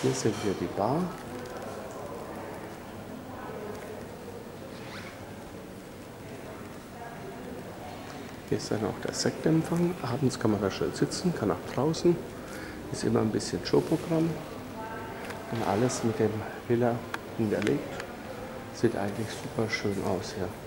Hier sind wir die Bar. Hier ist dann auch der Sektempfang. Abends kann man da schön sitzen, kann auch draußen. Ist immer ein bisschen Showprogramm. Und alles mit dem Villa hinterlegt. Sieht eigentlich super schön aus hier.